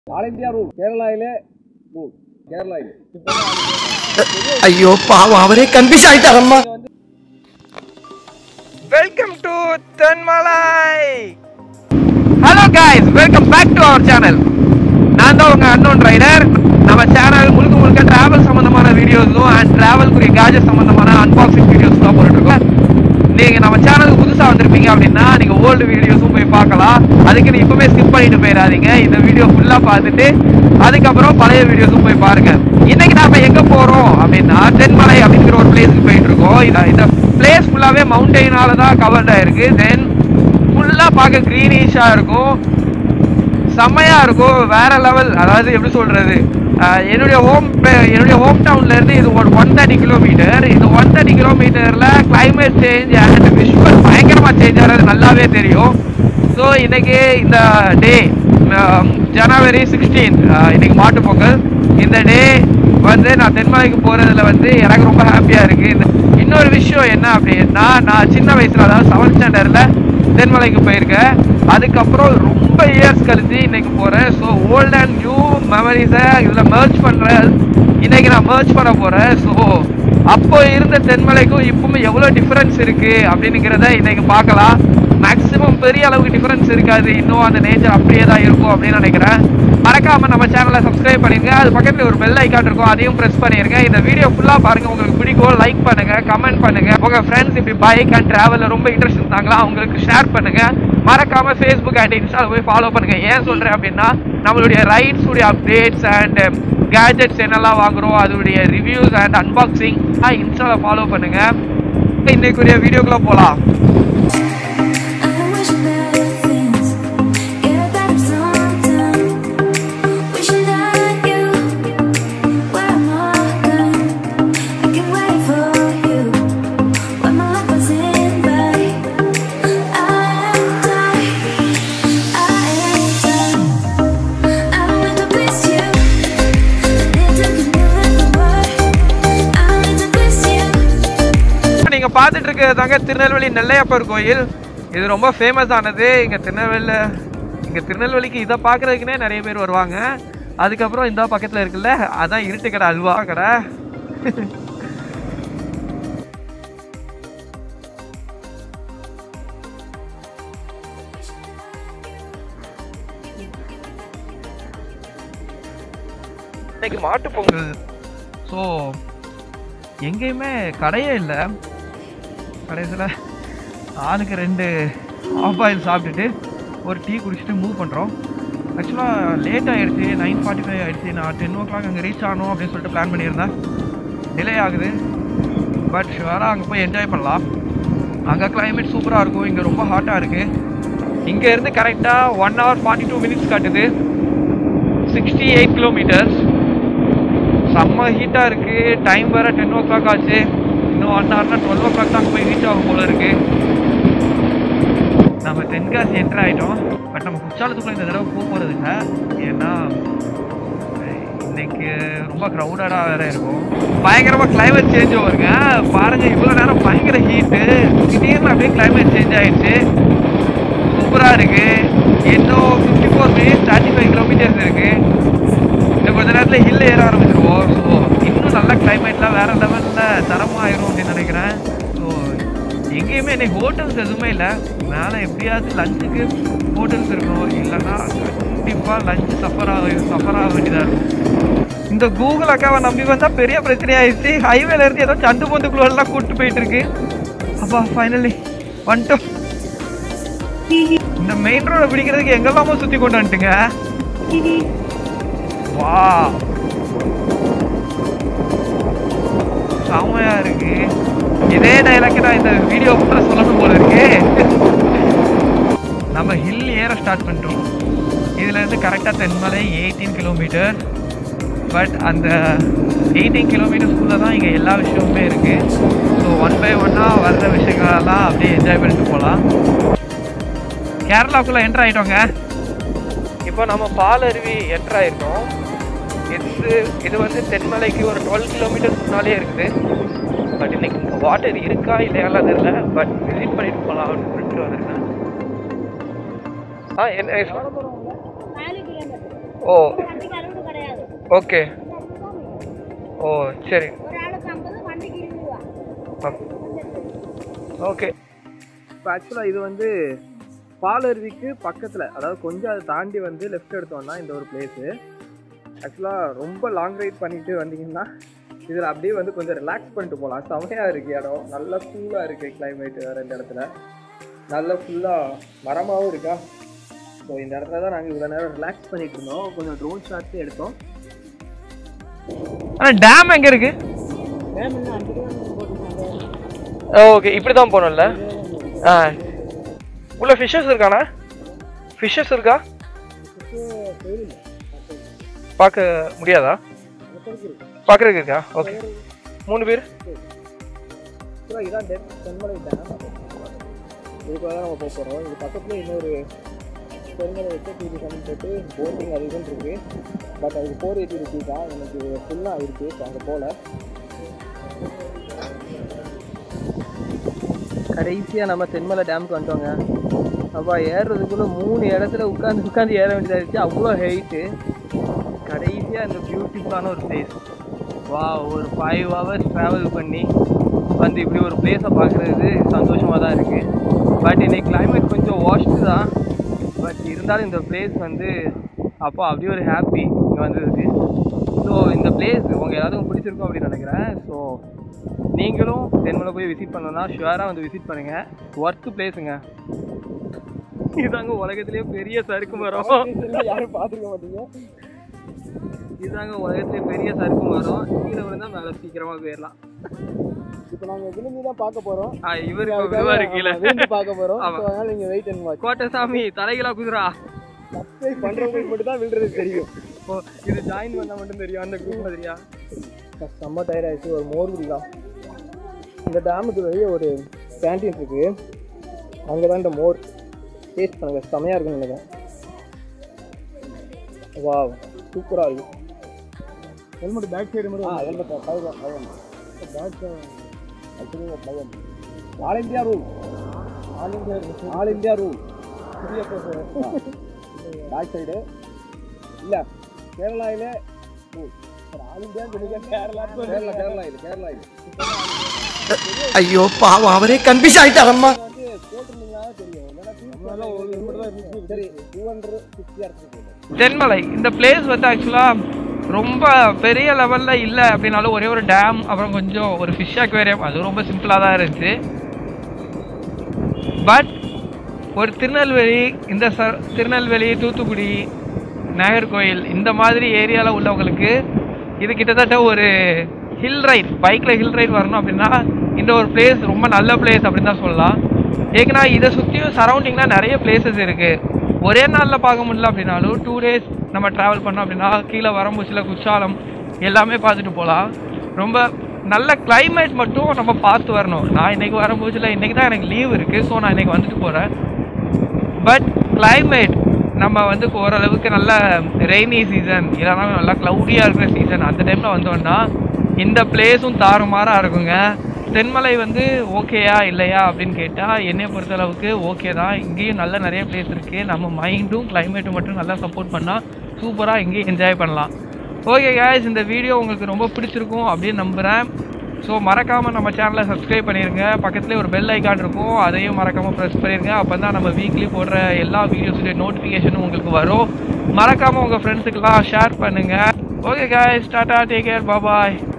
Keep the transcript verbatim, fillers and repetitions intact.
All India rule கேரளாவிலே rule கேரளாவிலே ஐயோ பாவம் அவரே கன்ஃபியூஸ் ஆயிட்டாரம்மா. Welcome to Thenmala. Hello guys, welcome back to our channel. நான் தான் உங்க அன்னோன் ரைடர். நம்ம சேனல் முழுக்க முழுக்க டிராவல் சம்பந்தமான வீடியோஸும் அண்ட் டிராவல் குறிய கேஜெட் சம்பந்தமான அன்பாக்சிங் வீடியோஸ் தான் போட்டுட்டு இருக்கோம். நீங்க நம்ம சேனலுக்கு புதுசா வந்திருப்பீங்க அப்படின்னா நீங்க ஓல்டு வீடியோஸும் போய் பார்க்கலாம். அதுக்கு நீ இப்பவே ஸ்கிப் பண்ணிட்டு போயிடாதீங்க. இந்த வீடியோ ஃபுல்லா பார்த்துட்டு அதுக்கப்புறம் பழைய வீடியோஸும் போய் பாருங்க. இன்னைக்கு நாம எங்க போறோம் அப்படின்னா தென்மலை அப்படிங்கிற ஒரு பிளேஸ்க்கு போயிட்டு இருக்கோம். இந்த பிளேஸ் ஃபுல்லாவே மவுண்டெயினால தான் கவர்ட் ஆயிருக்கு. தென் ஃபுல்லா பார்க்க கிரீனிஷா இருக்கும், செம்மையா இருக்கும், வேற லெவல். அதாவது எப்படி சொல்றது, என்னுடைய ஹோம் என்னுடைய ஹோம் டவுன்ல இருந்து இது ஒரு ஒன் தேர்ட்டி கிலோமீட்டர். இந்த ஒன் தேர்ட்டி கிலோமீட்டர்ல கிளைமேட் சேஞ்ச் அண்ட் விஷுவல் பயங்கரமா சேஞ்ச் ஆகிறது நல்லாவே தெரியும். ஸோ இன்னைக்கு இந்த டே ஜனவரி சிக்ஸ்டீன், இன்னைக்கு மாட்டு பொங்கல். இந்த டே வந்து நான் தென்மலைக்கு போறதுல வந்து எனக்கு ரொம்ப ஹாப்பியா இருக்கு. இன்னொரு விஷயம் என்ன அப்படின்னா, நான் சின்ன வயசுல அதாவது செவன்த் ஸ்டாண்டர்ட்ல தென்மலைக்கு போயிருக்கேன். அதுக்கப்புறம் ரொம்ப இயர்ஸ் கழிச்சு இன்னைக்கு போறேன். ஸோ ஓல்ட் அண்ட் நியூ மெமரிஸை இதில் மர்ஜ் பண்ணுறேன். இன்னைக்கு நான் மர்ஜ் பண்ண போறேன். ஸோ அப்போ இருந்த தென்மலைக்கும் இப்பவுமே எவ்வளோ டிஃப்ரென்ஸ் இருக்கு அப்படிங்கிறத இன்னைக்கு பார்க்கலாம். மேக்ஸிமம் பெரிய அளவுக்கு டிஃப்ரென்ஸ் இருக்காது, இன்னும் அந்த நேச்சர் அப்படியே தான் இருக்கும் அப்படின்னு நினைக்கிறேன். மறக்காம நம்ம சேனலை சப்ஸ்கிரைப் பண்ணிருங்க. அது பக்கத்தில் ஒரு பெல் ஐக்கான் இருக்கும், அதையும் ப்ரெஸ் பண்ணிருங்க. இந்த வீடியோ ஃபுல்லா பாருங்க, உங்களுக்கு பிடிக்கும் லைக் பண்ணுங்க, கமெண்ட் பண்ணுங்க. உங்க ஃப்ரெண்ட்ஸ் இப்படி பைக் அண்ட் டிராவல்ல ரொம்ப இன்ட்ரெஸ்ட் இருந்தாங்களா அவங்களுக்கு ஷேர் பண்ணுங்க. மறக்காம ஃபேஸ்புக் அண்ட் இன்ஸ்டால போய் ஃபாலோ பண்ணுங்க. ஏன் சொல்றேன் அப்படின்னா நம்மளுடைய ரைட்ஸ் உடைய அப்டேட்ஸ் அண்ட் கேஜெட்ஸ் என்னெல்லாம் வாங்குறோம் அதோடைய ரிவ்யூஸ் அண்ட் அன்பாக்சிங் இன்ஸ்டால ஃபாலோ பண்ணுங்க. இன்னைக்குரிய வீடியோக்குள்ள போலாம். நீங்க பார்த்துட்டு இருக்கிறதாங்க திருநெல்வேலி நெல்லையப்பர் கோயில். இது ரொம்ப ஃபேமஸ் ஆனது இங்க திருநெல்வேலியில. இங்க திருநெல்வேலிக்கு இதை பார்க்கறதுக்குன்னே நிறைய பேர் வருவாங்க. அதுக்கப்புறம் இந்த பக்கத்துல இருக்குல்ல, அதான் இருட்டு கடை, அல்வா கடை. இன்னைக்கு மாட்டு பொங்கல். ஸோ எங்கேயுமே கடையே இல்லை. கடைசியில் ஆளுக்கு ரெண்டு ஆஃப் பாயில் சாப்பிட்டுட்டு ஒரு டீ குடிச்சிட்டு மூவ் பண்ணுறோம். ஆக்சுவலாக லேட் ஆகிடுச்சு, நைன் ஃபார்ட்டி ஃபைவ் ஆகிடுச்சு. நான் டென் ஓ கிளாக் அங்கே ரீச் ஆகணும் அப்படின்னு சொல்லிட்டு பிளான் பண்ணியிருந்தேன். டிலே ஆகுது, பட் ஷுவராக அங்கே போய் என்ஜாய் பண்ணலாம். அங்கே கிளைமேட் சூப்பராக இருக்கும், இங்கே ரொம்ப ஹாட்டாக இருக்குது. இங்கேருந்து கரெக்டாக one hour forty two minutes காட்டுது, சிக்ஸ்டி எயிட் கிலோமீட்டர்ஸ். செம்ம ஹீட்டாக இருக்குது. டைம் வேறு டென் ஓ கிளாக் ஆச்சு. இன்னும் ஒன் ஹவர்னா டுவெல் ஓ கிளாக் தான் போய் ரீச் ஆகும் போல இருக்குது. நம்ம தென்காசி என்ட்ரு ஆகிட்டோம். பட் நம்ம குற்றாலத்துக்குள்ள இந்த தடவை போக போகிறதுங்க. ஏன்னா இன்னைக்கு ரொம்ப க்ரௌடடாக வேறு இருக்கும். பயங்கரமாக கிளைமேட் சேஞ்ச் வருங்க. பாருங்கள், இவ்வளோ நேரம் பயங்கர ஹீட்டு, திடீர்னு அப்படியே கிளைமேட் சேஞ்ச் ஆகிடுச்சு. சூப்பராக இருக்குது. இன்னும் fifty four minutes thirty five kilometres இருக்குது. இன்னும் கொஞ்ச நேரத்தில் ஹில் ஏற ஆரம்பிச்சிருவோம். ஸோ இன்னும் நல்ல கிளைமேட்லாம் வேறு லெவலில் தரமாயிரும் அப்படின்னு நினைக்கிறேன். ஸோ எங்கேயுமே இன்னைக்கு ஹோட்டல்ஸ் எதுவுமே இல்லை. மேலே எப்படியாவது லஞ்சுக்கு ஹோட்டல்ஸ் இருக்கணும், இல்லைன்னா கண்டிப்பாக லஞ்சு சஃபர் ஆக சஃபர் ஆக வேண்டியதாக இருக்கும். இந்த கூகுள் அக்காவை நம்பி வந்தால் பெரிய பிரச்சனையாகிடுச்சு. ஹைவேல இருந்து ஏதோ சண்டு பொந்துக்குள்ளெல்லாம் கூப்பிட்டு போயிட்டு இருக்கு. அப்பா ஃபைனலி வந்துட்டோம். இந்த மெயின் ரோட பிடிக்கிறதுக்கு எங்கெல்லாமோ சுற்றி கொண்டு வந்துட்டுங்க. வா, செம்மையா இருக்கு. இதே டைலாக் நான் இந்த வீடியோ ஃபுல்லாக சொல்லணும் போல இருக்கு. நம்ம ஹில் ஏற ஸ்டார்ட் பண்ணிட்டோம். இதுலேருந்து கரெக்டாக தென்மலை எயிட்டீன் கிலோமீட்டர். பட் அந்த எயிட்டீன் கிலோமீட்டர்ஸ்குள்ளே தான் இங்கே எல்லா விஷயமுமே இருக்குது. ஸோ ஒன் பை ஒன்னாக வர்ற விஷயங்களெல்லாம் அப்படியே என்ஜாய் பண்ணிட்டு போகலாம். கேரளாக்குள்ளே என்ட்ரு ஆகிட்டோங்க. இப்போ நம்ம பாலருவி என்ட்ரு ஆகிருக்கோம். இது இது வந்து தென்மலைக்கு ஒரு டுவெல் கிலோமீட்டர்ஸ் முன்னாலே இருக்குது. பட் இன்னைக்கு வாட்டர் இருக்கா இல்லையாலாம் தெரியல. பட் விசிட் பண்ணிட்டு போகலாம் அப்படின்னு சொல்லிட்டு வந்திருக்கேன். ஆ என்ன ஓ ஓகே ஓ சரி ஓகே. இப்போ ஆக்சுவலாக இது வந்து பாலருவிக்கு பக்கத்தில், அதாவது கொஞ்சம் அதை தாண்டி வந்து லெஃப்ட் எடுத்தோம்னா இந்த ஒரு பிளேஸு. ஆக்சுவலாக ரொம்ப லாங் ரைட் பண்ணிட்டு வந்தீங்கன்னா இதில் அப்படியே வந்து கொஞ்சம் ரிலாக்ஸ் பண்ணிட்டு போகலாம். செமையாக இருக்குது இடம், நல்லா கூலாக இருக்குது கிளைமேட்டு. வேறு இந்த இடத்துல நல்லா ஃபுல்லாக மரமாகவும் இருக்கா. ஸோ இந்த இடத்துல தான் நாங்கள் இவ்வளோ நேரம் ரிலாக்ஸ் பண்ணிட்டு இருந்தோம். கொஞ்சம் ட்ரோன் ஷாட்ஸும் எடுத்தோம். ஆனால் டேம் எங்கே இருக்குது? ஓகே, இப்படி தான் போகணும்ல. ஆ, உள்ள ஃபிஷ்ஷஸ் இருக்காண்ணா? ஃபிஷ்ஷஸ் இருக்கா? பார்க்க முடியாதா? பார்க்குறதுக்கு இருக்கா? ஓகே, மூணு பேர். இதான் தென்மலை டேம். இதுக்காக தான் நம்ம போக போகிறோம். இது பக்கத்தில் இன்னொரு தென்மலை வச்சு டிவி கம்மி போட்டு போட்டிங் அது இதுன்னு இருக்குது. பட் அதுக்கு ஃபோர் எயிட்டி ருபீஸ் தான். எனக்கு ஃபுல்லாக இருக்குது. ஸோ அங்கே போகல. கடைசியாக நம்ம தென்மலை டேமுக்கு வந்துட்டோங்க. அப்போ ஏறுறதுக்குள்ளே மூணு இடத்துல உட்காந்து உட்காந்து ஏற வேண்டியதாகிடுச்சு. அவ்வளோ ஹைட்டு. கடைசியாக இந்த பியூட்டிஃபுல்லான ஒரு பிளேஸ். வா, ஒரு ஃபைவ் ஹவர்ஸ் ட்ராவல் பண்ணி வந்து இப்படி ஒரு பிளேஸை பார்க்குறது சந்தோஷமாக தான் இருக்குது. பட் இன்றைக்கி கிளைமேட் கொஞ்சம் வாஷ்டு தான். பட் இருந்தாலும் இந்த பிளேஸ் வந்து அப்போ அப்படியே ஒரு ஹாப்பி இங்கே வந்ததுக்கு. ஸோ இந்த பிளேஸ் உங்கள் எல்லாத்துக்கும் பிடிச்சிருக்கும் அப்படின்னு நினைக்கிறேன். ஸோ நீங்களும் தென்மலை போய் விசிட் பண்ணணும்னா ஷுவராக வந்து விசிட் பண்ணுங்கள். ஒர்த்து பிளேஸுங்க. இதாங்க உலகத்திலேயே பெரிய சறுக்கு மரம். யாரும் பார்த்துருக்க மாட்டீங்க. இதுதாங்க உலகத்திலேயே பெரிய சறுக்கு மரம். கீழே விழுந்தால் மேலே சீக்கிரமாக போயிடலாம். இப்போ நாங்கள் விழுந்து தான் பார்க்க போகிறோம். ஆ, இவர் விழுவாரு கீழே பார்க்க போகிறோம். அதனால நீங்கள் வெயிட் அண்ட் வாட்ச். கோட்டசாமி தலைகளா குதிரா சப்ஸ்கிரைப் பண்ணுறவங்களுக்கு மட்டும் தான் விழுறது தெரியும். இப்போ இது ஜாயின் பண்ணால் மட்டும் தெரியும் அந்த குரூப் மாதிரியா. செம்ம டயர் ஆகிடுச்சு. ஒரு மோர் குடிக்கலாம். இந்த டேமுக்கு வெளியே ஒரு கேன்டீன் இருக்குது. அங்கே தான் இந்த மோர் டேஸ்ட் பண்ணுங்க. செமையாக இருக்குன்னு நினைக்கிறேன். வா, சூப்பராக இருக்கும். ஹெல்மெட் பேக் சைடு மட்டும். ஆ, ஹெல்மெட் பழகம் பழகம் பேக் ஆக்சுவலி பழகம். All India rule. All India all India rule புதிய பேக் சைடு இல்லை கேரளாவில் rule. All India Kerala Kerala Kerala இது கேரளா இது. ஐயோ பாவம், அவரே கன்ஃபியூஸ் ஆயிட்டாரம்மா. வந்து போட்டிருந்தீங்கன்னா தெரியும். சரி, டூ ஹண்ட்ரட் சிக்ஸ்டி ஆர் தென்மலை இந்த பிளேஸ் வந்து ஆக்சுவலாக ரொம்ப பெரிய லெவலில் இல்லை அப்படின்னாலும் ஒரே ஒரு டேம், அப்புறம் கொஞ்சம் ஒரு ஃபிஷ் அக்வேரியம், அது ரொம்ப சிம்பிளாக தான் இருந்துச்சு. பட் ஒரு திருநெல்வேலி, இந்த ச திருநெல்வேலி, தூத்துக்குடி, நாகர்கோயில் இந்த மாதிரி ஏரியாவில் உள்ளவங்களுக்கு இது கிட்டத்தட்ட ஒரு ஹில் ரைட், பைக்கில் ஹில் ரைட் வரணும் அப்படின்னா இந்த ஒரு பிளேஸ் ரொம்ப நல்ல பிளேஸ் அப்படின்னு தான் சொல்லலாம். ஏன்னா இதை சுற்றியும் சரௌண்டிங்லாம் நிறைய பிளேசஸ் இருக்குது. ஒரே நாளில் பார்க்க முடியல அப்படின்னாலும் டூ டேஸ் நம்ம ட்ராவல் பண்ணோம் அப்படின்னா கீழே வரம்பூச்சில் குற்றாலம் எல்லாமே பார்த்துட்டு போகலாம். ரொம்ப நல்ல கிளைமேட் மட்டும் நம்ம பார்த்து வரணும். நான் இன்றைக்கி வரம்பூச்சில் இன்றைக்கி தான் எனக்கு லீவ் இருக்குது. ஸோ நான் இன்றைக்கி வந்துட்டு போகிறேன். பட் கிளைமேட் நம்ம வந்து ஓரளவுக்கு நல்ல ரெய்னி சீசன் இல்லைனா நல்லா க்ளவுடியாக இருக்கிற சீசன் அந்த டைமில் வந்தோன்னா இந்த பிளேஸும் தாறுமாறாக இருக்குங்க. தென்மலை வந்து ஓகேயா இல்லையா அப்படின்னு கேட்டால் என்னை பொறுத்தளவுக்கு ஓகே தான். இங்கேயும் நல்ல நிறைய பிளேஸ் இருக்குது. நம்ம மைண்டும் கிளைமேட்டும் மட்டும் நல்லா சப்போர்ட் பண்ணால் சூப்பராக இங்கேயும் என்ஜாய் பண்ணலாம். ஓகே காய்ஸ், இந்த வீடியோ உங்களுக்கு ரொம்ப பிடிச்சிருக்கும் அப்படின்னு நம்புகிறேன். ஸோ மறக்காமல் நம்ம சேனலை சப்ஸ்கிரைப் பண்ணிடுங்க. பக்கத்துலேயே ஒரு பெல் ஐக்கான் இருக்கும், அதையும் மறக்காமல் ப்ரெஸ் பண்ணிடுங்க. அப்போ தான் நம்ம வீக்லி போடுற எல்லா வீடியோஸுடைய நோட்டிஃபிகேஷனும் உங்களுக்கு வரும். மறக்காமல் உங்கள் ஃப்ரெண்ட்ஸுக்கெல்லாம் ஷேர் பண்ணுங்கள். Okay guys, tata, take care, பாய்.